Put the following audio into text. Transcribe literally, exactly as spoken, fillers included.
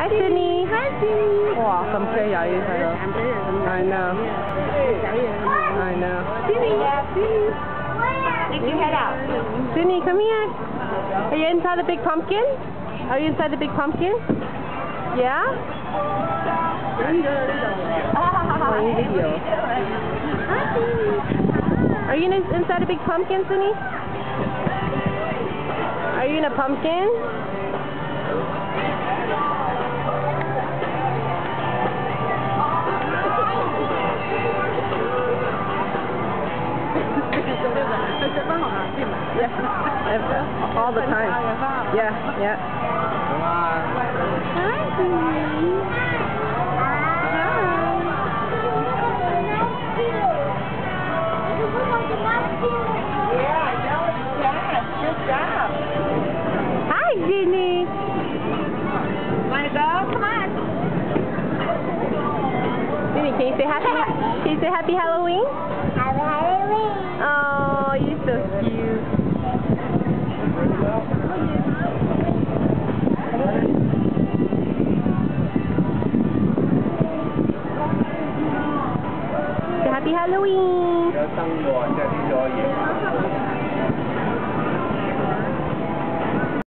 Hi, Sydney. Hi, Sydney. 哇，咁 K 呀，呢睇到。I know. I know. Sydney. Sydney. Take your head out. Sydney, come here. Are you inside the big pumpkin? Are you inside the big pumpkin? Yeah? Playing video. Are you in, inside a big pumpkin, Sydney? Are you in a pumpkin? Yeah, all the time. Yeah, yeah. Hi, Sydney. Hi, Sydney. Wanna go? Come on. Sydney, can you say happy? Can you say happy Halloween? Happy Halloween. Oh, you're so cute. Say happy Halloween.